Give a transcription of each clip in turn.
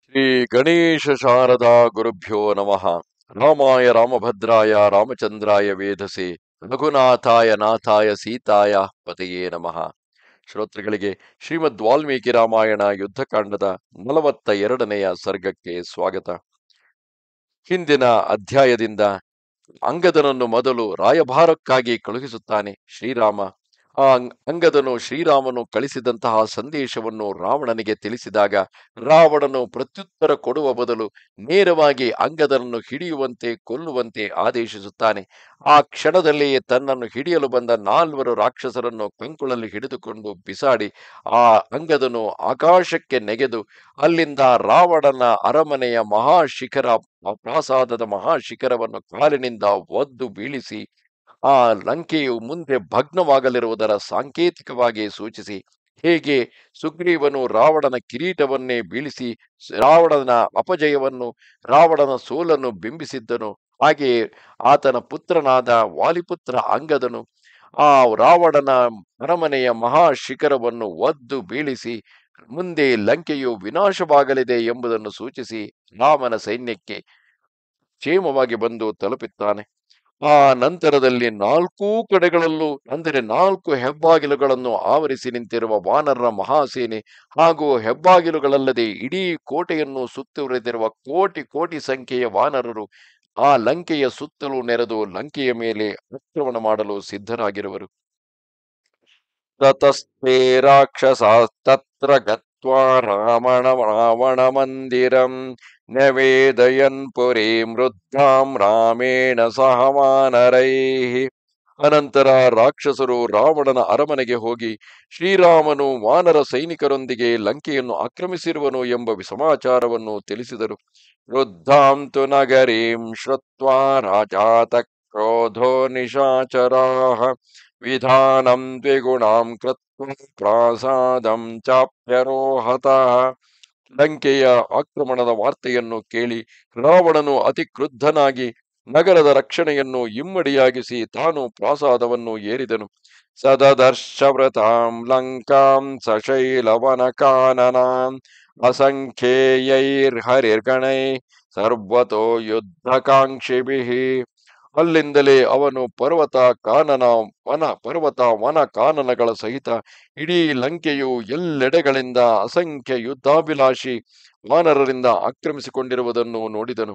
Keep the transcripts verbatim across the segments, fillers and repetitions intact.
ಶ್ರೀ ಗಣೇಶ ಶಾರದಾ ಗುರುಭ್ಯೋ ನಮಃ. ರಾಮಾಯ ರಾಮಭದ್ರಾಯ ರಾಮಚಂದ್ರಾಯ ವೇಧಸೆ ರಘುನಾಥಾಯ ನಾಥಾಯ ಸೀತಾಯ ಪತೆಯೇ ನಮಃ. ಶ್ರೋತೃಗಳಿಗೆ ಶ್ರೀಮದ್ ವಾಲ್ಮೀಕಿ ರಾಮಾಯಣ ಯುದ್ಧಕಾಂಡದ ನಲವತ್ತ ಎರಡನೆಯ ಸರ್ಗಕ್ಕೆ ಸ್ವಾಗತ. ಹಿಂದಿನ ಅಧ್ಯಾಯದಿಂದ ಅಂಗದನನ್ನು ಮೊದಲು ರಾಯಭಾರಕ್ಕಾಗಿ ಕಳುಹಿಸುತ್ತಾನೆ ಶ್ರೀರಾಮ. ಆ ಅಂಗದನು ಶ್ರೀರಾಮನು ಕಳಿಸಿದಂತಹ ಸಂದೇಶವನ್ನು ರಾವಣನಿಗೆ ತಿಳಿಸಿದಾಗ ರಾವಣನು ಪ್ರತ್ಯುತ್ತರ ಕೊಡುವ ಬದಲು ನೇರವಾಗಿ ಅಂಗದನನ್ನು ಹಿಡಿಯುವಂತೆ ಕೊಲ್ಲುವಂತೆ ಆದೇಶಿಸುತ್ತಾನೆ. ಆ ಕ್ಷಣದಲ್ಲಿಯೇ ತನ್ನನ್ನು ಹಿಡಿಯಲು ಬಂದ ನಾಲ್ವರು ರಾಕ್ಷಸರನ್ನು ಕಂಕುಳಲ್ಲಿ ಹಿಡಿದುಕೊಂಡು ಬಿಸಾಡಿ ಆ ಅಂಗದನು ಆಕಾಶಕ್ಕೆ ನೆಗೆದು ಅಲ್ಲಿಂದ ರಾವಣನ ಅರಮನೆಯ ಮಹಾಶಿಖರ ಪ್ರಾಸಾದದ ಮಹಾಶಿಖರವನ್ನು ಕಾಲಿನಿಂದ ಒದ್ದು ಬೀಳಿಸಿ ಆ ಲಂಕೆಯು ಮುಂದೆ ಭಗ್ನವಾಗಲಿರುವುದರ ಸಾಂಕೇತಿಕವಾಗಿ ಸೂಚಿಸಿ, ಹೇಗೆ ಸುಗ್ರೀವನು ರಾವಣನ ಕಿರೀಟವನ್ನೇ ಬೀಳಿಸಿ ರಾವಣನ ಅಪಜಯವನ್ನು ರಾವಣನ ಸೋಲನ್ನು ಬಿಂಬಿಸಿದ್ದನು, ಹಾಗೆಯೇ ಆತನ ಪುತ್ರನಾದ ವಾಲಿಪುತ್ರ ಅಂಗದನು ಆ ರಾವಣನ ಅರಮನೆಯ ಮಹಾಶಿಖರವನ್ನು ಒದ್ದು ಬೀಳಿಸಿ ಮುಂದೆ ಲಂಕೆಯು ವಿನಾಶವಾಗಲಿದೆ ಎಂಬುದನ್ನು ಸೂಚಿಸಿ ರಾಮನ ಸೈನ್ಯಕ್ಕೆ ಕ್ಷೇಮವಾಗಿ ಬಂದು ತಲುಪುತ್ತಾನೆ. ಆ ನಂತರದಲ್ಲಿ ನಾಲ್ಕೂ ಕಡೆಗಳಲ್ಲೂ ಅಂದರೆ ನಾಲ್ಕು ಹೆಬ್ಬಾಗಿಲುಗಳನ್ನು ಆವರಿಸಿ ನಿಂತಿರುವ ವಾನರರ ಮಹಾಸೇನೆ ಹಾಗೂ ಹೆಬ್ಬಾಗಿಲುಗಳಲ್ಲದೆ ಇಡೀ ಕೋಟೆಯನ್ನು ಸುತ್ತುವರೆದಿರುವ ಕೋಟಿ ಕೋಟಿ ಸಂಖ್ಯೆಯ ವಾನರರು ಆ ಲಂಕೆಯ ಸುತ್ತಲೂ ನೆರೆದು ಲಂಕೆಯ ಮೇಲೆ ಆಕ್ರಮಣ ಮಾಡಲು ಸಿದ್ಧರಾಗಿರುವರು. ತತಸ್ತೆ ರಾಕ್ಷಸಾಸ್ತತ್ರ ಗತ್ವಾ ರಾಮಣ ರಾವಣ ಮಂದಿರಂ ನವೇದಯನ್ ಪುರೀಂ ವೃದ್ಧಾಂ ರಾಮೇಣ ಸಹ ವಾನರೈಃ. ಅನಂತರ ರಾಕ್ಷಸರು ರಾವಣನ ಅರಮನೆಗೆ ಹೋಗಿ ಶ್ರೀರಾಮನು ವಾನರ ಸೈನಿಕರೊಂದಿಗೆ ಲಂಕೆಯನ್ನು ಆಕ್ರಮಿಸಿರುವನು ಎಂಬ ಸಮಾಚಾರವನ್ನು ತಿಳಿಸಿದರು. ವೃದ್ಧಾಂ ತು ನಗರೀಂ ಶ್ರುತ್ವಾ ರಾಜಾತ ಕ್ರೋಧೋ ನಿಶಾಚರಾಃ ವಿಧಾನಂ ದ್ವಿಗುಣಾಂ ಕೃತ್ವಾ ಪ್ರಾಸಾದಂ ಚಾಪ್ಯರೋಹತಃ. ಲಂಕೆಯ ಆಕ್ರಮಣದ ವಾರ್ತೆಯನ್ನು ಕೇಳಿ ರಾವಣನು ಅತಿ ಕ್ರುದ್ಧನಾಗಿ ನಗರದ ರಕ್ಷಣೆಯನ್ನು ಇಮ್ಮಡಿಯಾಗಿಸಿ ತಾನು ಪ್ರಾಸಾದವನ್ನು ಏರಿದನು. ಸದದರ್ಶವ್ರತಾಂ ಲಂಕಾಂ ಸಶೈಲವನ ಕಾನನಾಂ ಅಸಂಖ್ಯೇಯೈರ್ಹರಿರ್ಗಣೈ ಸರ್ವತೋ ಯುದ್ಧಕಾಂಕ್ಷಿಭಿಃ. ಅಲ್ಲಿಂದಲೇ ಅವನು ಪರ್ವತ ಕಾನನ ವನ ಪರ್ವತ ವನ ಕಾನನಗಳ ಸಹಿತ ಇಡೀ ಲಂಕೆಯು ಎಲ್ಲೆಡೆಗಳಿಂದ ಅಸಂಖ್ಯ ಯುದ್ಧಾಭಿಲಾಷಿ ವಾನರರಿಂದ ಆಕ್ರಮಿಸಿಕೊಂಡಿರುವುದನ್ನು ನೋಡಿದನು.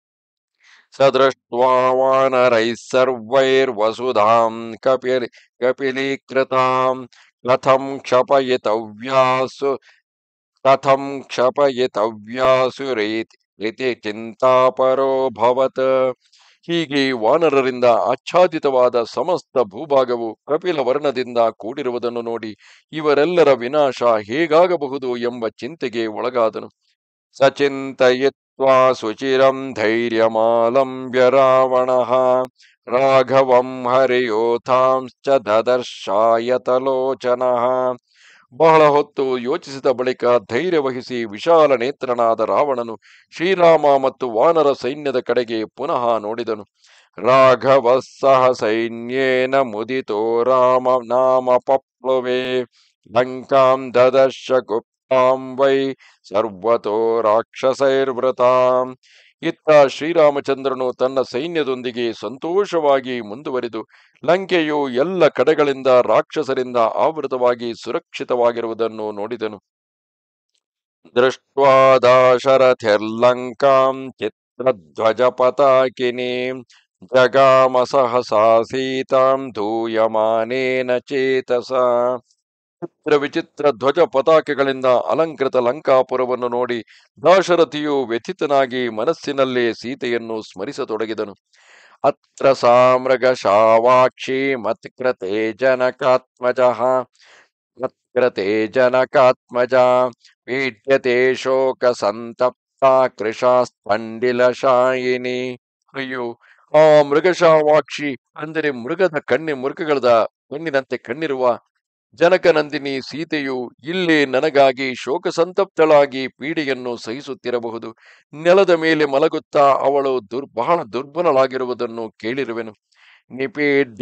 ಸದೃಷ್ಟ್ವಾ ವಾನರೈಃ ಸರ್ವೈರ್ವಸುಧಾಂ ಕಪಿಲಿ ಕಪಿಲೀಕೃತಾಂ ಕಥಂ ಕ್ಷಪಯಿತವ್ಯಾಸು ಕಥಂ ಕ್ಷಪಯಿತವ್ಯಾಸುರೀತಿ ಚಿಂತಾಪರೋಭವತ್. ಹೀಗೆ ವಾನರರಿಂದ ಆಚ್ಛಾದಿತವಾದ ಸಮಸ್ತ ಭೂಭಾಗವು ಕಪಿಲ ವರ್ಣದಿಂದ ಕೂಡಿರುವುದನ್ನು ನೋಡಿ ಇವರೆಲ್ಲರ ವಿನಾಶ ಹೇಗಾಗಬಹುದು ಎಂಬ ಚಿಂತೆಗೆ ಒಳಗಾದನು. ಸಚಿಂತಯಿತ್ವಾ ಸುಚಿರಂ ಧೈರ್ಯಮಾಲಂಬ್ಯ ರಾವಣಃ ರಾಘವಂ ಹರಿಯೋಥಾಂಶ್ಚ ದದರ್ಶಾಯತಲೋಚನಃ. ಬಹಳ ಹೊತ್ತು ಯೋಚಿಸಿದ ಬಳಿಕ ಧೈರ್ಯ ವಹಿಸಿ ವಿಶಾಲ ನೇತ್ರನಾದ ರಾವಣನು ಶ್ರೀರಾಮ ಮತ್ತು ವಾನರ ಸೈನ್ಯದ ಕಡೆಗೆ ಪುನಃ ನೋಡಿದನು. ರಾಘವ ಸಹ ಸೈನ್ಯೇನ ಮುದಿತೋ ರಾಮ ನಾಮ ಪಪ್ಲುವೆ ಲಂಕಾಂ ದದರ್ಶ ಗುಪ್ತಾಂ ವೈ ಸರ್ವತೋ ರಾಕ್ಷಸೈರ್ವೃತಾಂ. ಇತ್ತ ಶ್ರೀರಾಮಚಂದ್ರನು ತನ್ನ ಸೈನ್ಯದೊಂದಿಗೆ ಸಂತೋಷವಾಗಿ ಮುಂದುವರಿದು ಲಂಕೆಯು ಎಲ್ಲ ಕಡೆಗಳಿಂದ ರಾಕ್ಷಸರಿಂದ ಆವೃತವಾಗಿ ಸುರಕ್ಷಿತವಾಗಿರುವುದನ್ನು ನೋಡಿದನು. ದೃಷ್ಟ್ವಾ ದಾಶರಥಿರ್ಲಂಕಾಂ ಚಿತ್ರಧ್ವಜ ಪತಾಕಿನೀಂ ಜಗಾಮ ಸಹಸಾ ಸೀತಾಂ ಧೂಯಮಾನೇನ ಚೇತಸ. ಚಿತ್ರ ವಿಚಿತ್ರ ಧ್ವಜ ಪತಾಕೆಗಳಿಂದ ಅಲಂಕೃತ ಲಂಕಾಪುರವನ್ನು ನೋಡಿ ದಾಶರಥಿಯು ವ್ಯಥಿತನಾಗಿ ಮನಸ್ಸಿನಲ್ಲೇ ಸೀತೆಯನ್ನು ಸ್ಮರಿಸತೊಡಗಿದನು. ಅತ್ರ ಸಾಮೃಗ ಶಾವಾಕ್ಷಿ ಮತ್ಕೃತೆ ಜನಕಾತ್ಮಜಃ ಮತ್ಕೃತೆ ಜನಕಾತ್ಮಜ ಪೀಡ್ಯತೆ ಶೋಕ ಸಂತಪ್ತ ಕೃಶಾಸ್ಪಂಡಿಲ ಶಾಯಿನಿ. ಅಯ್ಯೋ, ಆ ಮೃಗಶಾವಾಕ್ಷಿ ಅಂದರೆ ಮೃಗದ ಕಣ್ಣಿ ಮೃಗಗಳದ ಕಣ್ಣಿನಂತೆ ಕಣ್ಣಿರುವ ಜನಕನಂದಿನಿ ಸೀತೆಯು ಇಲ್ಲಿ ನನಗಾಗಿ ಶೋಕ ಸಂತಪ್ತಳಾಗಿ ಪೀಡೆಯನ್ನು ಸಹಿಸುತ್ತಿರಬಹುದು. ನೆಲದ ಮೇಲೆ ಮಲಗುತ್ತಾ ಅವಳು ದುರ್ ಬಹಳ ದುರ್ಬಲಳಾಗಿರುವುದನ್ನು ಕೇಳಿರುವೆನು.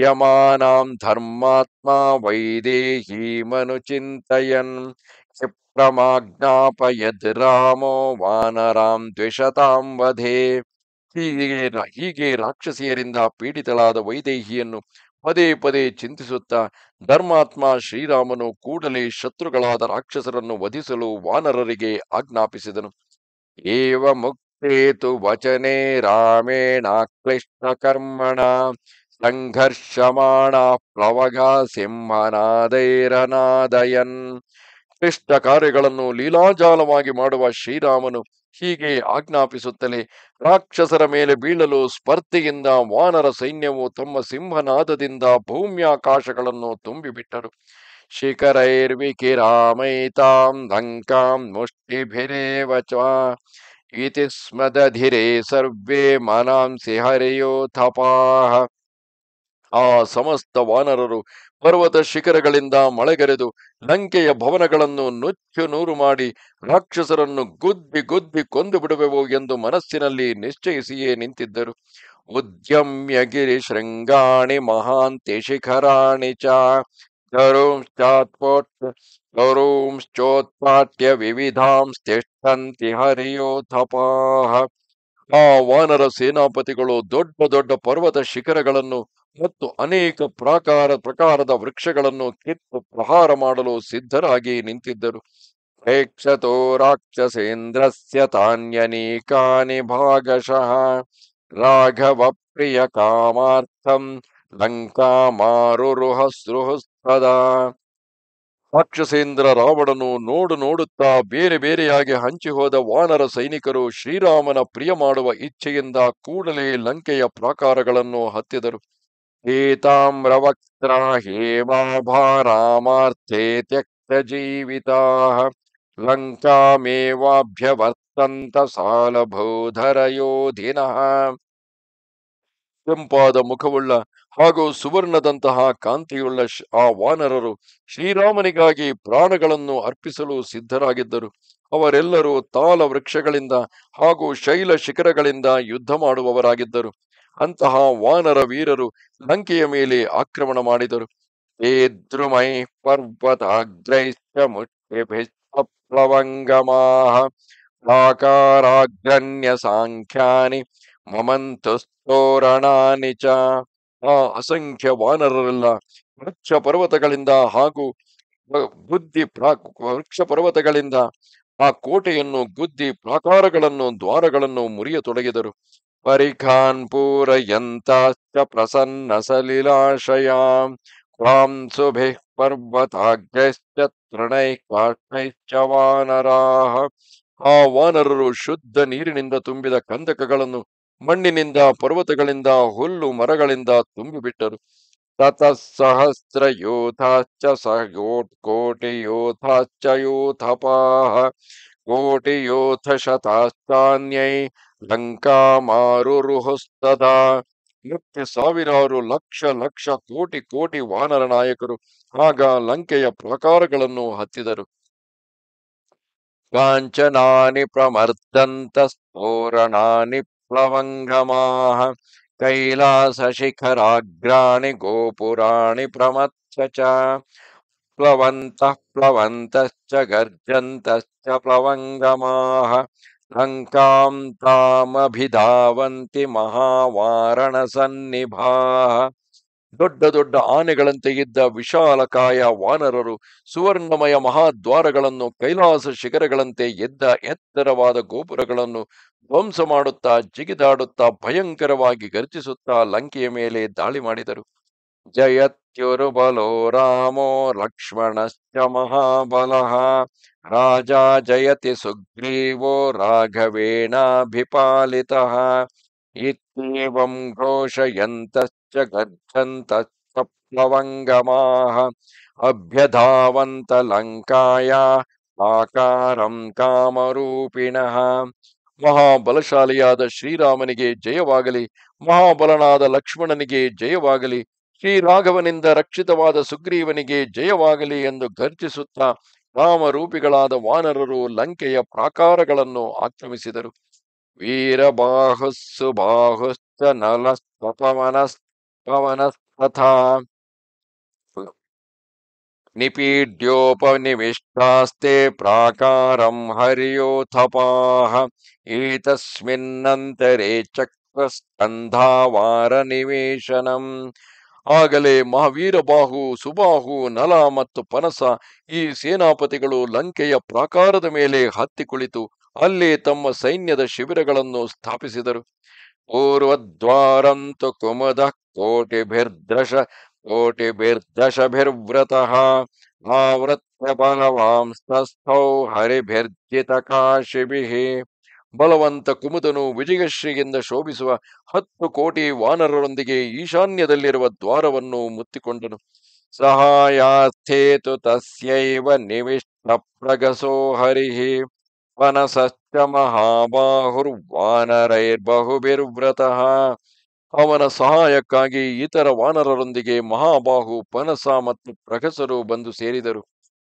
ನಿಪೀಡ್ಯಮಾನಾಂ ಧರ್ಮಾತ್ಮ ವೈದೇಹಿ ಮನು ಚಿಂತಯನ್ ಪ್ರಮಾಜ್ಞಾಪಯದ್ ರಾಮೋ ವಾನರಾಂ ದ್ವಿಷತಾಂ ವಧೆ. ಹೀಗೆ ಹೀಗೆ ರಾಕ್ಷಸಿಯರಿಂದ ಪೀಡಿತಳಾದ ವೈದೇಹಿಯನ್ನು ಪದೇ ಪದೇ ಚಿಂತಿಸುತ್ತಾ ಧರ್ಮಾತ್ಮ ಶ್ರೀರಾಮನು ಕೂಡಲೇ ಶತ್ರುಗಳಾದ ರಾಕ್ಷಸರನ್ನು ವಧಿಸಲು ವಾನರರಿಗೆ ಆಜ್ಞಾಪಿಸಿದನು. ಏವ ಮುಕ್ತೇತು ವಚನೆ ರಾಮೇಣ ಕ್ಲಿಷ್ಟ ಕರ್ಮಣ ಸಂಘರ್ಷಮಾಣ ಪ್ಲವಗ ಸಿಂಹನಾದೈರನಾದಯನ್. ಕ್ಲಿಷ್ಟ ಕಾರ್ಯಗಳನ್ನು ಲೀಲಾಜಾಲವಾಗಿ ಮಾಡುವ ಶ್ರೀರಾಮನು ಹೀಗೆ ಆಜ್ಞಾಪಿಸುತ್ತಲೇ ರಾಕ್ಷಸರ ಮೇಲೆ ಬೀಳಲು ಸ್ಪರ್ಧೆಯಿಂದ ವಾನರ ಸೈನ್ಯವು ತಮ್ಮ ಸಿಂಹನಾದದಿಂದ ಭೂಮ್ಯಾಕಾಶಗಳನ್ನು ತುಂಬಿಬಿಟ್ಟರು. ಶಿಖರೈರ್ವಿಕಿರಾಮೈತಾಂ ಲಂಕಾಂ ಮುಷ್ಟಿಭಿರೇವ ಚ ಇತಿ ಸ್ಮದಧಿರೆ ಸರ್ವೇ ಮನಾಂಸಿ ಹರಿಯೋಥಪಾಃ. ಆ ಸಮಸ್ತ ವಾನರರು ಪರ್ವತ ಶಿಖರಗಳಿಂದ ಮಳೆಗರೆದು ಲಂಕೆಯ ಭವನಗಳನ್ನು ನುಚ್ಚು ನೂರು ಮಾಡಿ ರಾಕ್ಷಸರನ್ನು ಗುದ್ದಿ ಗುದ್ದಿ ಕೊಂದು ಬಿಡುವೆವು ಎಂದು ಮನಸ್ಸಿನಲ್ಲಿ ನಿಶ್ಚಯಿಸಿಯೇ ನಿಂತಿದ್ದರು. ಉದ್ಯಮ್ಯ ಗಿರಿ ಶೃಂಗಾಣಿ ಮಹಾಂತಿ ಶಿಖರಾಣಿ ಚ ಗೌರೂಂಶ್ಚೋತ್ಪಾಟ್ಯ ವಿವಿಧಾಂ ತಿಷ್ಠಂತಿ ಹರಿಯೋಥಪಾಃ. ಆ ವಾನರ ಸೇನಾಪತಿಗಳು ದೊಡ್ಡ ದೊಡ್ಡ ಪರ್ವತ ಶಿಖರಗಳನ್ನು ಮತ್ತು ಅನೇಕ ಪ್ರಾಕಾರ ಪ್ರಕಾರದ ವೃಕ್ಷಗಳನ್ನು ಕಿತ್ತು ಪ್ರಹಾರ ಮಾಡಲು ಸಿದ್ಧರಾಗಿ ನಿಂತಿದ್ದರು. ಪ್ರೇಕ್ಷತೋ ರಾಕ್ಷಸೇಂದ್ರಸ್ಯ ತಾನ್ಯನೀಕಾನಿ ಭಾಗಶಃ ರಾಘವ ಪ್ರಿಯ ಕಾಮಾರ್ಥಂ ಲಂಕಾ ಮಾರುರುಹಸ್ರುಹಸ್ತದಾ. ರಾಕ್ಷಸೇಂದ್ರ ರಾವಣನು ನೋಡು ನೋಡುತ್ತಾ ಬೇರೆ ಬೇರೆಯಾಗಿ ಹಂಚಿಹೋದ ವಾನರ ಸೈನಿಕರು ಶ್ರೀರಾಮನ ಪ್ರಿಯ ಮಾಡುವ ಇಚ್ಛೆಯಿಂದ ಕೂಡಲೇ ಲಂಕೆಯ ಪ್ರಾಕಾರಗಳನ್ನು ಹತ್ತಿದರು. ಏತಾಮ್ರವಕ್ತ್ರ ಹೇಮಾಭಾರಾಮಾರ್ಥೇ ತ್ಯಕ್ತ ಜೀವಿತಾಃ ಲಂಕಾಮೇವಾಭ್ಯವರ್ತಂತ ಸಾಲಭೂಧರಯೋಧಿನಃ. ಕೆಂಪಾದ ಮುಖವುಳ್ಳ ಹಾಗೂ ಸುವರ್ಣದಂತಹ ಕಾಂತಿಯುಳ್ಳ ಆ ವಾನರರು ಶ್ರೀರಾಮನಿಗಾಗಿ ಪ್ರಾಣಗಳನ್ನು ಅರ್ಪಿಸಲು ಸಿದ್ಧರಾಗಿದ್ದರು. ಅವರೆಲ್ಲರೂ ತಾಲ ವೃಕ್ಷಗಳಿಂದ ಹಾಗೂ ಶೈಲ ಶಿಖರಗಳಿಂದ ಯುದ್ಧ ಮಾಡುವವರಾಗಿದ್ದರು. ಅಂತಹ ವಾನರ ವೀರರು ಲಂಕೆಯ ಮೇಲೆ ಆಕ್ರಮಣ ಮಾಡಿದರು. ಏದ್ರುಮೈ ಪರ್ವತಾಗ್ರೈಶ್ಚ ಮುಷ್ಟಿಭಿಶ್ಚಪ್ಲವಂಗಮಾಃ ಪ್ರಾಕಾರಾಗ್ರಣ್ಯ ಸಾಂಖ್ಯಾನಿ ಮಮಂತುಸ್ತೋರಣಾನಿ ಚ. ಆ ಅಸಂಖ್ಯ ವಾನರರೆಲ್ಲ ವೃಕ್ಷ ಪರ್ವತಗಳಿಂದ ಹಾಗೂ ಬುದ್ಧಿ ಪ್ರಾ ವೃಕ್ಷ ಪರ್ವತಗಳಿಂದ ಆ ಕೋಟೆಯನ್ನು ಗುದ್ದಿ ಪ್ರಾಕಾರಗಳನ್ನು ದ್ವಾರಗಳನ್ನು ಮುರಿಯತೊಡಗಿದರು. ಪರಿಖಾನ್ ಪೂರಯಂತಾಶ್ಚ ಪ್ರಸನ್ನ ಸಲಿಲಾಶಯಾಂ ಪ್ರಾಂಸುಭಿಃ ಪರ್ವತಾಗ್ರೈಶ್ಚ ತೃಣೈಃ ಕಾಷ್ಠೈಶ್ಚ ವಾನರಾಃ. ಆ ವಾನರರು ಶುದ್ಧ ನೀರಿನಿಂದ ತುಂಬಿದ ಕಂದಕಗಳನ್ನು ಮಣ್ಣಿನಿಂದ ಪರ್ವತಗಳಿಂದ ಹುಲ್ಲು ಮರಗಳಿಂದ ತುಂಬಿಬಿಟ್ಟರು. ತತಃ ಸಹಸ್ರ ಯೋಧಾಶ್ಚ ಸಯೋಟ್ ಕೋಟಿ ಯೋಧಾಶ್ಚ ಯೋಥಪಾಃ ಕೋಟಿ ಯೋಥ ಶತಾಶ್ಚಾನ್ಯೈ ಲಂಕಾ ಮಾರುರುಹುಸ್ತದಾ. ಮತ್ತೆ ಸಾವಿರಾರು ಲಕ್ಷ ಲಕ್ಷ ಕೋಟಿ ಕೋಟಿ ವಾನರ ನಾಯಕರು ಆಗ ಲಂಕೆಯ ಪ್ರಾಕಾರಗಳನ್ನು ಹತ್ತಿದರು. ಕಾಂಚನಾನಿ ಪ್ರಮರ್ದಂತ ಸ್ಫೋರಣಾನಿ ಪ್ಲವಂಗಮಾಃ ಕೈಲಾಸ ಶಿಖರಾಗ್ರಾಣಿ ಗೋಪುರಾಣಿ ಪ್ರಮಥ್ಯ ಚ ಪ್ಲವಂತಃ ಪ್ಲವಂತಶ್ಚ ಗರ್ಜಂತಶ್ಚ ಪ್ಲವಂಗಮಾಃ ಲಂಕಾಂ ತಾಮಭಿಧಾವಂತಿ ಮಹಾವಾರಣಸನ್ನಿಭಾಃ. ದೊಡ್ಡ ದೊಡ್ಡ ಆನೆಗಳಂತೆ ಇದ್ದ ವಿಶಾಲಕಾಯ ವಾನರರು ಸುವರ್ಣಮಯ ಮಹಾದ್ವಾರಗಳನ್ನು, ಕೈಲಾಸ ಶಿಖರಗಳಂತೆ ಎದ್ದ ಎತ್ತರವಾದ ಗೋಪುರಗಳನ್ನು ಧ್ವಂಸ ಮಾಡುತ್ತಾ ಜಿಗಿದಾಡುತ್ತಾ ಭಯಂಕರವಾಗಿ ಗರ್ಜಿಸುತ್ತಾ ಲಂಕೆಯ ಮೇಲೆ ದಾಳಿ ಮಾಡಿದರು. ಜಯತ್ಯುರುಬಲೋ ರಾಮೋ ಲಕ್ಷ್ಮಣಶ್ಚ ಮಹಾಬಲಃ ರಾಜಾ ಜಯತಿ ಸುಗ್ರೀವೋ ರಾಘವೇಣಾಭಿಪಾಲಿತಃ ಇತ್ಯೇವಂ ಘೋಷಯಂತಶ್ಚ ಗರ್ಜಂತಶ್ಚ ಪ್ಲವಂಗಮಾಃ ಅಭ್ಯಧಾವಂತ ಲಂಕಾಯಾ ಆಕಾರಂ ಕಾಮರೂಪಿಣಃ. ಮಹಾಬಲಶಾಲಿಯಾದ ಶ್ರೀರಾಮನಿಗೆ ಜಯವಾಗಲಿ, ಮಹಾಬಲನಾದ ಲಕ್ಷ್ಮಣನಿಗೆ ಜಯವಾಗಲಿ, ಶ್ರೀರಾಘವನಿಂದ ರಕ್ಷಿತವಾದ ಸುಗ್ರೀವನಿಗೆ ಜಯವಾಗಲಿ ಎಂದು ಗರ್ಜಿಸುತ್ತಾ ಕಾಮರೂಪಿಗಳಾದ ವಾನರರು ಲಂಕೆಯ ಪ್ರಾಕಾರಗಳನ್ನು ಆಕ್ರಮಿಸಿದರು. ವೀರಬಾಹುಸ್ಸು ಬಾಹುಶ್ಚ ನಲಸ್ತಪವನಸ್ತಥಾ ನಿಪೀಡ್ಯೋಪನಿವಿಷ್ಟಾಸ್ತೆ ಪ್ರಾಕಾರಂ ಹರಿಯೋಥಪಾಃ ಏತಸ್ಮಿನ್ನಂತರೆ ಚಕ್ರಸ್ಕಂಧಾವಾರ ನಿವೇಶನಂ. ಆಗಲೇ ಮಹಾವೀರ ಬಾಹು, ಸುಬಾಹು, ನಲ ಮತ್ತು ಪನಸ ಈ ಸೇನಾಪತಿಗಳು ಲಂಕೆಯ ಪ್ರಾಕಾರದ ಮೇಲೆ ಹತ್ತಿ ಕುಳಿತು ಅಲ್ಲಿ ತಮ್ಮ ಸೈನ್ಯದ ಶಿಬಿರಗಳನ್ನು ಸ್ಥಾಪಿಸಿದರು. ಪೂರ್ವದ್ವಾರಂತು ಕುಮುದ ಕೋಟಿಭಿರ್ದಶ ಕೋಟಿಭಿರ್ದಶಭಿರ್ವ್ರತಃ ಆವೃತ್ಯ ಬಲವಾಂಸ್ತಸ್ಥೌ ಹರಿಭಿರ್ಜಿತ ಕಾಶಿಭಿಃ. ಬಲವಂತ ಕುಮುದನು ವಿಜಯಶ್ರೀಯಿಂದ ಶೋಭಿಸುವ ಹತ್ತು ಕೋಟಿ ವಾನರರೊಂದಿಗೆ ಈಶಾನ್ಯದಲ್ಲಿರುವ ದ್ವಾರವನ್ನು ಮುತ್ತಿಕೊಂಡನು. ಸಹಾಯಾರ್ಥೇತು ತಸ್ಯೈವ ನಿವಿಷ್ಟ ಪ್ರಗಸೋ ಹರಿಃ ಪನಸಶ್ಚ ಮಹಾಬಾಹುರ್ವಾನರೈರ್ಬಹುಭಿರ್ವ್ರತಃ. ಅವನ ಸಹಾಯಕ್ಕಾಗಿ ಇತರ ವಾನರರೊಂದಿಗೆ ಮಹಾಬಾಹು, ಪನಸ ಮತ್ತು ಪ್ರಗಸರು ಬಂದು ಸೇರಿದರು.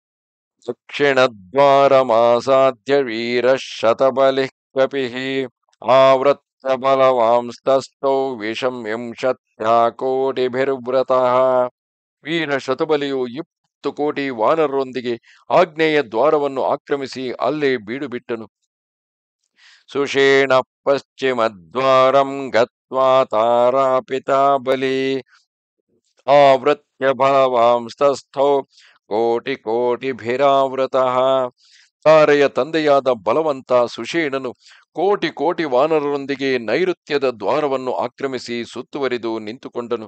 ದಕ್ಷಿಣದ್ವಾರಮಾಸಾದ್ಯ ವೀರ ಶತಬಲಿಃ ಕಪಿಃ ಆವೃತ್ಯ ಬಲವಾಂಸ್ತಸ್ಥೌ ವಿಷಂವಿಂಶತ್ಯಾ ಕೋಟಿಭಿರ್ವ್ರತಃ. ವೀರ ಶತಬಲಿಯು ಇಪ್ಪತ್ತು ಕೋಟಿ ವಾನರರೊಂದಿಗೆ ಆಗ್ನೇಯ ದ್ವಾರವನ್ನು ಆಕ್ರಮಿಸಿ ಅಲ್ಲೇ ಬೀಡು ಬಿಟ್ಟನು. ಸುಷೇಣ ಪಶ್ಚಿಮದ್ವಾರಂ ಗತ್ವಾ ತಾರಾಪಿತಾ ಬಲಿ ಆವೃತ್ಯ ಬಲವಾಂಸ್ತಸ್ಥೌ ಕೋಟಿ ಕೋಟಿಭಿರಾವೃತಃ. ತಾರೆಯ ತಂದೆಯಾದ ಬಲವಂತ ಸುಷೇಣನು ಕೋಟಿ ಕೋಟಿ ವಾನರರೊಂದಿಗೆ ನೈಋತ್ಯದ ದ್ವಾರವನ್ನು ಆಕ್ರಮಿಸಿ ಸುತ್ತುವರಿದು ನಿಂತುಕೊಂಡನು.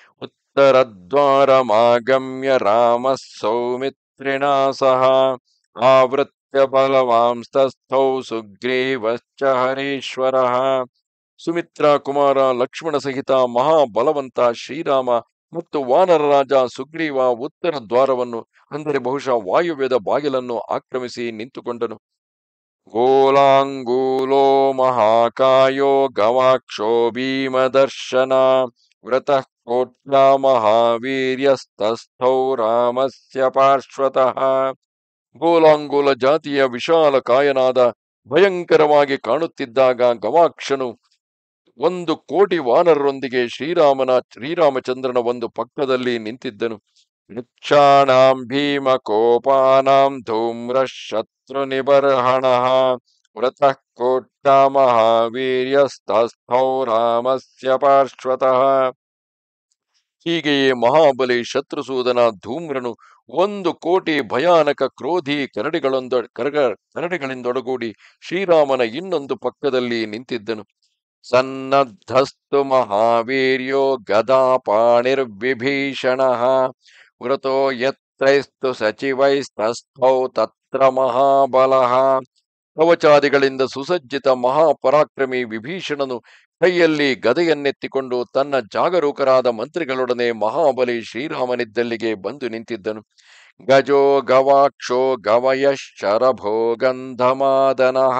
ಉತ್ತರದ್ವಾರಮಾಗಮ್ಯ ರಾಮ ಸೌಮಿತ್ರಿಣಾ ಸಹ ಆವೃತ್ಯ ಬಲವಾಂಸ್ತಸ್ಥೌ ಸುಗ್ರೀವಶ್ಚ ಹರೀಶ್ವರಃ. ಸುಮಿತ್ರ ಕುಮಾರ ಲಕ್ಷ್ಮಣ ಸಹಿತ ಮಹಾಬಲವಂತ ಶ್ರೀರಾಮ ಮತ್ತು ವಾನರ ರಾಜ ಸುಗ್ರೀವ ಉತ್ತರ ದ್ವಾರವನ್ನು, ಅಂದರೆ ಬಹುಶಃ ವಾಯುವ್ಯದ ಬಾಗಿಲನ್ನು ಆಕ್ರಮಿಸಿ ನಿಂತುಕೊಂಡನು. ಗೋಲಾಂಗೂಲೋ ಮಹಾಕಾಯೋ ಗವಾಕ್ಷೋ ಭೀಮದರ್ಶನ ವ್ರತಃ ಕೋಟ್ಯಾ ಮಹಾವೀರ್ಯಸ್ತಸ್ಥೌ ರಾಮಸ್ಯ ಪಾರ್ಶ್ವತಃ. ಗೋಲಾಂಗುಲ ಜಾತಿಯ ವಿಶಾಲ ಕಾಯನಾದ ಭಯಂಕರವಾಗಿ ಕಾಣುತ್ತಿದ್ದಾಗ ಗವಾಕ್ಷನು ಒಂದು ಕೋಟಿ ವಾನರರೊಂದಿಗೆ ಶ್ರೀರಾಮನ ಶ್ರೀರಾಮಚಂದ್ರನ ಒಂದು ಪಕ್ಕದಲ್ಲಿ ನಿಂತಿದ್ದನು. ವೃಕ್ಷಾಣಾಂ ಭೀಮಕೋಪಾನಾಂ ಧೂಮ್ರ ಶತ್ರು ನಿಬರ್ಹಣಃ ವ್ರತಃ ಕೋಟ್ಯಾ ಮಹಾವೀರ್ಯಸ್ತಸ್ಥೌ ರಾಮಸ್ಯ ಪಾರ್ಶ್ವತಃ. ಹೀಗೆಯೇ ಮಹಾಬಲಿ ಶತ್ರುಸೂದನ ಧೂಮ್ರನು ಒಂದು ಕೋಟಿ ಭಯಾನಕ ಕ್ರೋಧಿ ಕರಡಿಗಳೊಂದ ಕರಗ ಕರಡಿಗಳಿಂದೊಡಗೂಡಿ ಶ್ರೀರಾಮನ ಇನ್ನೊಂದು ಪಕ್ಕದಲ್ಲಿ ನಿಂತಿದ್ದನು. ಸನ್ನದ್ಧಸ್ತು ಮಹಾವೀರ್ಯೋ ಗದಾಪಾಣಿರ್ವಿಭೀಷಣಃ ವೃತೋ ಯತ್ರೈಸ್ತು ಸಚಿವೈಸ್ತಸ್ಥೌ ತತ್ರ ಮಹಾಬಲಃ. ಕವಚಾದಿಗಳಿಂದ ಸುಸಜ್ಜಿತ ಮಹಾಪರಾಕ್ರಮಿ ವಿಭೀಷಣನು ಕೈಯಲ್ಲಿ ಗದೆಯನ್ನೆತ್ತಿಕೊಂಡು ತನ್ನ ಜಾಗರೂಕರಾದ ಮಂತ್ರಿಗಳೊಡನೆ ಮಹಾಬಲಿ ಶ್ರೀರಾಮನಿದ್ದಲ್ಲಿಗೆ ಬಂದು ನಿಂತಿದ್ದನು. ಗಜೋ ಗವಾಕ್ಷೋ ಗವಯ ಶರಭೋ ಗಂಧಮಾದನಃ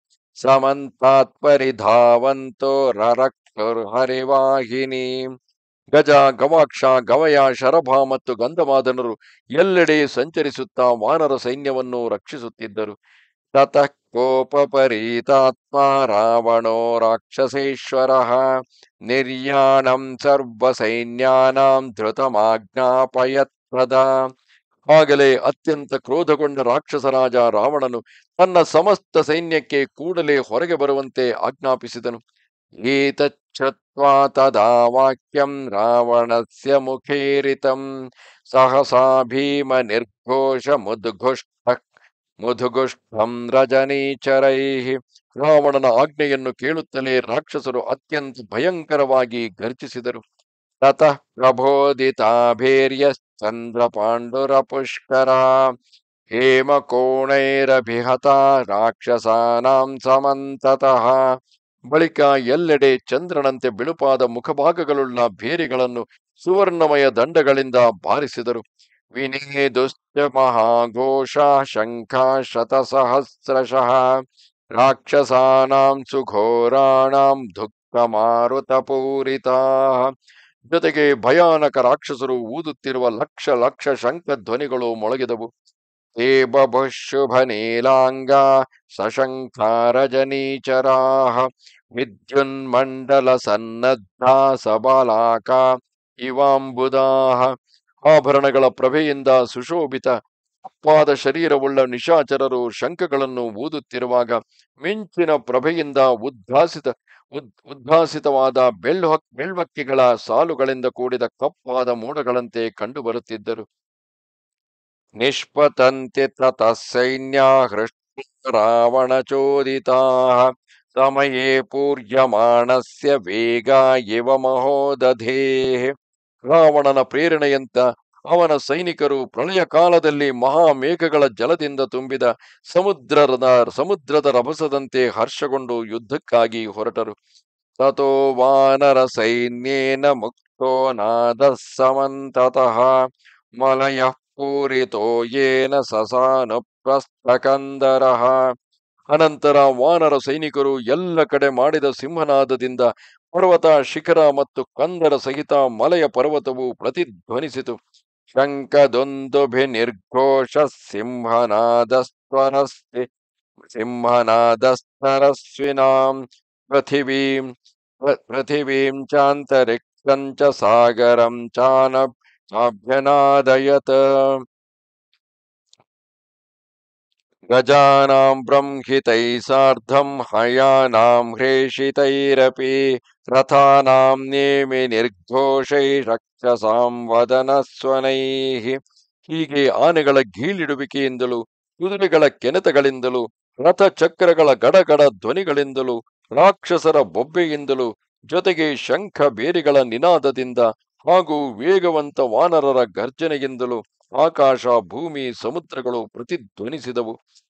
ಸಮಂತಾತ್ಪರಿಧಾವಂತೋ ರರಕ್ಷುರ್ಹರಿವಾಹಿನಿ. ಗಜ, ಗವಾಕ್ಷ, ಗವಯ, ಶರಭ ಮತ್ತು ಗಂಧಮಾದನರು ಎಲ್ಲೆಡೆ ಸಂಚರಿಸುತ್ತಾ ವಾನರ ಸೈನ್ಯವನ್ನು ರಕ್ಷಿಸುತ್ತಿದ್ದರು. ತತಃ ಕೋಪಪರೀತಾತ್ಮ ರಾವಣೋ ರಾಕ್ಷಸೇಶ್ವರಃ ನಿರ್ಯಾಣಂ ಸರ್ವಸೈನ್ಯಾನಾಂ ಧೃತಮಾಜ್ಞಾಪಯತ್ವದ. ಆಗಲೇ ಅತ್ಯಂತ ಕ್ರೋಧಗೊಂಡ ರಾಕ್ಷಸರಾಜ ರಾವಣನು ತನ್ನ ಸಮಸ್ತ ಸೈನ್ಯಕ್ಕೆ ಕೂಡಲೇ ಹೊರಗೆ ಬರುವಂತೆ ಆಜ್ಞಾಪಿಸಿದನು. ಏತಚ್ಛ್ರುತ್ವಾ ತದಾ ವಾಕ್ಯಂ ರಾವಣಸ್ಯ ಮುಖೇರಿತಂ ಸಹಸಾ ಭೀಮ ನಿರ್ಘೋಷ ಮುದ್ಘುಷ್ಟ ಮುಧುಗುಷ್ಠಂ ರಜನೀಚರೈಃ. ರಾವಣನ ಆಜ್ಞೆಯನ್ನು ಕೇಳುತ್ತಲೇ ರಾಕ್ಷಸರು ಅತ್ಯಂತ ಭಯಂಕರವಾಗಿ ಗರ್ಜಿಸಿದರು. ತತಃ ಪ್ರಬೋದಿತಾಭೇರ್ಯಶ್ಚಂದ್ರ ಪಾಂಡುರ ಪುಷ್ಕರ ಹೇಮಕೋಣೈರಭಿಹತ ರಾಕ್ಷಸಾನಾಂ ಸಮಂತತಃ. ಬಳಿಕ ಎಲ್ಲೆಡೆ ಚಂದ್ರನಂತೆ ಬಿಳುಪಾದ ಮುಖಭಾಗಗಳುಳ್ಳ ಭೇರಿಗಳನ್ನು ಸುವರ್ಣಮಯ ದಂಡಗಳಿಂದ ಬಾರಿಸಿದರು. ವಿನೇದುಶ್ಚ ಮಹಾಘೋಷ ಶಂಖ ಶತಸಹಸ್ರಶಃ ರಾಕ್ಷಸಾನಾಂ ಸುಘೋರಾಣಾಂ ದುಃಖ ಮಾರುತಪೂರಿತಾಃ. ಜೊತೆಗೆ ಭಯಾನಕ ರಾಕ್ಷಸರು ಊದುತ್ತಿರುವ ಲಕ್ಷ ಲಕ್ಷ ಶಂಖ ಧ್ವನಿಗಳು ಮೊಳಗಿದವು. ತೇ ಬಭುಃಶುಭ ನೀಲಾಂಗ ಸಶಂಖಾರಜನೀಚರಾಃ ವಿದ್ಯುನ್ಮಂಡಲ ಸನ್ನದ್ಧಾ ಸಬಲಾಕ ಇವಾಂಬುದಾಃ. ಆಭರಣಗಳ ಪ್ರಭೆಯಿಂದ ಸುಶೋಭಿತ ಅಪ್ಪಾದ ಶರೀರವುಳ್ಳ ನಿಶಾಚರರು ಶಂಖಗಳನ್ನು ಊದುತ್ತಿರುವಾಗ ಮಿಂಚಿನ ಪ್ರಭೆಯಿಂದ ಉದ್ಭಾಸಿತ ಉದ್ ಉದ್ಭಾಸಿತವಾದ ಬೆಳ್ಳು ಬೆಳ್ವಕ್ಕಿಗಳ ಸಾಲುಗಳಿಂದ ಕೂಡಿದ ಕಪ್ಪಾದ ಮೋಡಗಳಂತೆ ಕಂಡುಬರುತ್ತಿದ್ದರು. ನಿಷ್ಪತಂತೆ ತತಃ ಸೈನ್ಯ ಹೃಷ್ಟ ರಾವಣ ಚೋದಿತಾ ಸಮಯೇ ಪೂರ್ಯಮಾಣಸ್ಯ ವೇಗ ಇವ ಮಹೋದಧೇ. ರಾವಣನ ಪ್ರೇರಣೆಯಂತ ಅವನ ಸೈನಿಕರು ಪ್ರಳಯ ಕಾಲದಲ್ಲಿ ಮಹಾಮೇಘಗಳ ಜಲದಿಂದ ತುಂಬಿದ ಸಮುದ್ರದ ಸಮುದ್ರದ ರಭಸದಂತೆ ಹರ್ಷಗೊಂಡು ಯುದ್ಧಕ್ಕಾಗಿ ಹೊರಟರು. ತಥೋ ವಾನರ ಸೈನ್ಯೇನ ಮುಕ್ತೋ ನಾದ ಸಮಂತತಃ ಮಲಯ ಪೂರಿತೋ ಯೇನ ಸಸಾನು ಪ್ರಸ್ಥಕಂದರಃ. ಅನಂತರ ವಾನರ ಸೈನಿಕರು ಎಲ್ಲ ಕಡೆ ಮಾಡಿದ ಸಿಂಹನಾದದಿಂದ ಪರ್ವತ ಶಿಖರ ಮತ್ತು ಕಂದರ ಸಹಿತ ಮಲೆಯ ಪರ್ವತವು ಪ್ರತಿಧ್ವನಿಸಿತು. ಶಂಖದೊಂದುಭಿ ನಿರ್ಘೋಷ ಸಿಂಹನಾದಸ್ವರಸ್ತಿ ಸಿಂಹನಾದಸ್ತರಸ್ವಿನಾಂ ಪೃಥಿವೀಂ ಪೃಥಿವೀಂ ಚಾಂತರಿಕ್ಷಂ ಚ ಸಾಗರಂ ಚಾನ ಚಾಭ್ಯನಾದಯತ. ಗಜಾನಾಂ ಬ್ರಹ್ಮಿತೈ ಸಾರ್ಧಂ ಹಯಾನಾಂ ಹ್ರೇಷಿತೈರಪಿ ರಥಾನಾಂ ನೇಮಿ ನಿರ್ಘೋಷೈ ರಕ್ಷಸಾಂ ವದನಸ್ವನೈಃ. ಹೀಗೆ ಆನೆಗಳ ಗೀಳಿಡುವಿಕೆಯಿಂದಲೂ ಕುದುರೆಗಳ ಕೆನೆತಗಳಿಂದಲೂ ರಥಚಕ್ರಗಳ ಗಡಗಡ ಧ್ವನಿಗಳಿಂದಲೂ ರಾಕ್ಷಸರ ಬೊಬ್ಬೆಯಿಂದಲೂ ಜೊತೆಗೆ ಶಂಖ ಬೇರಿಗಳ ನಿನಾದದಿಂದ ಹಾಗೂ ವೇಗವಂತ ವಾನರರ ಗರ್ಜನೆಯಿಂದಲೂ ಆಕಾಶ ಭೂಮಿ ಸಮುದ್ರಗಳು ಪ್ರತಿಧ್ವನಿಸಿದವು.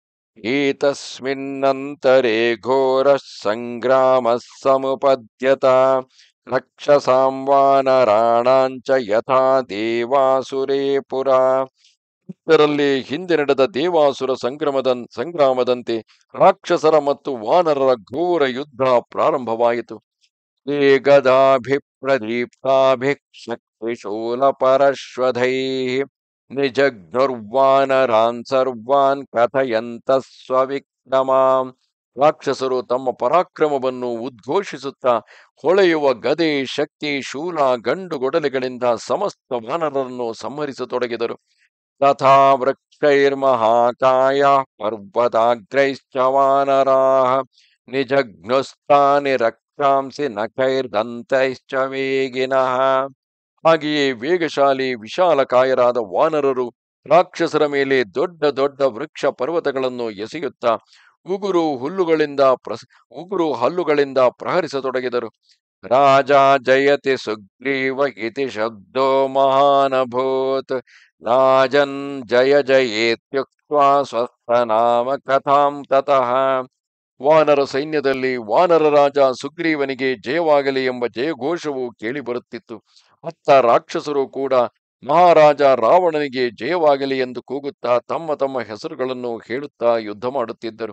ಏತಸ್ಮಿನ್ನಂತರೆ ಘೋರ ಸಂಗ್ರಾಮ ಸಮುಪದ್ಯತ ರಕ್ಷಸಾಂ ವಾನರಾಣಾಂಚ ಯಥಾ ದೇವಾಸುರೇ ಪುರ. ಇದರಲ್ಲಿ ಹಿಂದೆ ನಡೆದ ದೇವಾಸುರ ಸಂಗ್ರಾಮದ ಸಂಗ್ರಾಮದಂತೆ ರಾಕ್ಷಸರ ಮತ್ತು ವಾನರರ ಘೋರ ಯುದ್ಧ ಪ್ರಾರಂಭವಾಯಿತು. ಏ ಗದಾಭಿಪ್ರದೀಪ್ತಾಭಿಃ ಶಕ್ತಿಶೂಲ ಪರಶ್ವಧೈಃ ನಿಜಘ್ನುರ್ವಾನರಾನ್ ಸರ್ವಾನ್ ಕಥಯಂತ ಸ್ವವಿಕ್ರಮಾಂ. ರಾಕ್ಷಸರು ತಮ್ಮ ಪರಾಕ್ರಮವನ್ನು ಉದ್ಘೋಷಿಸುತ್ತಾ ಹೊಳೆಯುವ ಗದೆ ಶಕ್ತಿ ಶೂಲ ಗಂಡುಗೊಡಲೆಗಳಿಂದ ಸಮಸ್ತ ವಾನರರನ್ನು ಸಂಹರಿಸತೊಡಗಿದರು. ತಥಾ ವೃಕ್ಷೈರ್ಮಹಾಕಾಯ ಪರ್ವತಾಗ್ರೈಶ್ಚ ವಾನರಾಃ ನಿಜಘ್ನುಸ್ತಾನಿ ರಕ್ಷಾಂಸಿ ನಖೈರ್ದಂತೈಶ್ಚ ವೇಗಿನಃ. ಹಾಗೆಯೇ ವೇಗಶಾಲಿ ವಿಶಾಲಕಾಯರಾದ ವಾನರರು ರಾಕ್ಷಸರ ಮೇಲೆ ದೊಡ್ಡ ದೊಡ್ಡ ವೃಕ್ಷ ಪರ್ವತಗಳನ್ನು ಎಸೆಯುತ್ತಾ ಉಗುರು ಹುಲ್ಲುಗಳಿಂದ ಪ್ರಸ ಉಗುರು ಹಲ್ಲುಗಳಿಂದ ಪ್ರಹರಿಸತೊಡಗಿದರು. ರಾಜ ಜಯತಿ ಸುಗ್ರೀವ ಇತಿ ಶಬ್ದೋ ಮಹಾನಭೂತ್ ರಾಜನ್ ಜಯ ಜಯೇತ್ಯುಕ್ತ್ವಾ ಸ್ವಸ್ಥನಾಮ ಕಥಾಂ ತತಃ. ವಾನರ ಸೈನ್ಯದಲ್ಲಿ ವಾನರ ರಾಜ ಸುಗ್ರೀವನಿಗೆ ಜಯವಾಗಲಿ ಎಂಬ ಜಯಘೋಷವು ಕೇಳಿಬರುತ್ತಿತ್ತು. ಅತ್ತ ರಾಕ್ಷಸರು ಕೂಡ ಮಹಾರಾಜ ರಾವಣನಿಗೆ ಜಯವಾಗಲಿ ಎಂದು ಕೂಗುತ್ತಾ ತಮ್ಮ ತಮ್ಮ ಹೆಸರುಗಳನ್ನು ಹೇಳುತ್ತಾ ಯುದ್ಧ ಮಾಡುತ್ತಿದ್ದರು.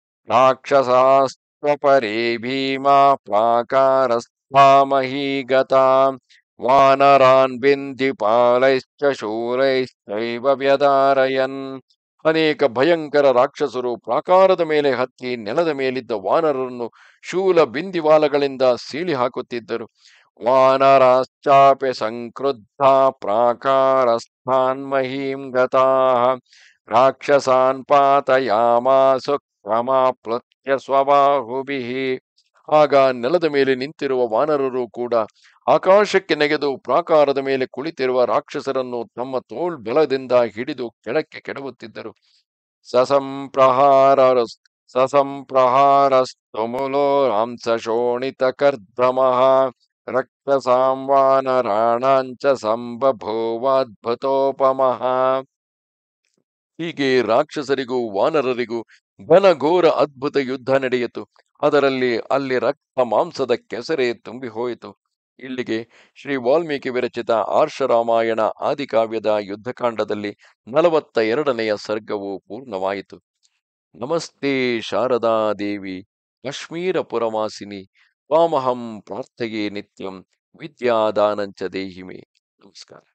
ರಾಕ್ಷಸಾಸ್ತ್ವಪರೇ ಭೀಮಾ ಪ್ರಾಕಾರಸ್ಥಾಮಹೀಗತಾ ವಾನರಾನ್ ಬಿಂದಿಪಾಲೈಶ್ಚ ಶೂರೈಶ್ಚೈವ ವ್ಯಧಾರಯನ್. ಅನೇಕ ಭಯಂಕರ ರಾಕ್ಷಸರು ಪ್ರಾಕಾರದ ಮೇಲೆ ಹತ್ತಿ ನೆಲದ ಮೇಲಿದ್ದ ವಾನರರನ್ನು ಶೂಲ ಬಿಂದಿವಾಲಗಳಿಂದ ಸೀಳಿ ಹಾಕುತ್ತಿದ್ದರು. ವಾನರಾಶ್ಚಾಪಿ ಸಂಕ್ರುದ್ಧ ಪ್ರಾಕಾರಸ್ಥಾನ್ ಮಹೀಂ ಗತಾಃ ರಾಕ್ಷಸಾನ್ ಪಾತಯಾಮಾಸು ಕ್ರಮಾಪ್ಲುತ್ಯ ಸ್ವಬಾಹುಭಿಃ. ಆಗ ನೆಲದ ಮೇಲೆ ನಿಂತಿರುವ ವಾನರರು ಕೂಡ ಆಕಾಶಕ್ಕೆ ನೆಗೆದು ಪ್ರಾಕಾರದ ಮೇಲೆ ಕುಳಿತಿರುವ ರಾಕ್ಷಸರನ್ನು ತಮ್ಮ ತೋಳ್ ಬಲದಿಂದ ಹಿಡಿದು ಕೆಳಕ್ಕೆ ಕೆಡವುತ್ತಿದ್ದರು. ಸಸಂಪ್ರಹಾರ ಸಸಂಪ್ರಹಾರಸ್ತುಮುಲೋ ಹಂಸ ಶೋಣಿತ ಕರ್ದಮಃ ರಕ್ಷಸಾಂ ವಾನರಾಣಾಂಚ ಸಂಬಭೂವಾದ್ಭುತೋಪಮಃ. ಹೀಗೆ ರಾಕ್ಷಸರಿಗೂ ವಾನರರಿಗೂ ಘನಘೋರ ಅದ್ಭುತ ಯುದ್ಧ ನಡೆಯಿತು. ಅದರಲ್ಲಿ ಅಲ್ಲಿ ರಕ್ತ ಮಾಂಸದ ಕೆಸರೆ ತುಂಬಿ ಹೋಯಿತು. ಇಲ್ಲಿಗೆ ಶ್ರೀ ವಾಲ್ಮೀಕಿ ವಿರಚಿತ ಆರ್ಷರಾಮಾಯಣ ಆದಿಕಾವ್ಯದ ಯುದ್ಧಕಾಂಡದಲ್ಲಿ ನಲವತ್ತ ಎರಡನೆಯ ಸರ್ಗವು ಪೂರ್ಣವಾಯಿತು. ನಮಸ್ತೆ ಶಾರದಾ ದೇವಿ ಕಾಶ್ಮೀರ ಪುರವಾಸಿನಿ ತ್ವಾಮಹಂ ಪ್ರಾರ್ಥಯೇ ನಿತ್ಯಂ ವಿದ್ಯಾದಾನಂಚ ದೇಹಿಮೆ. ನಮಸ್ಕಾರ.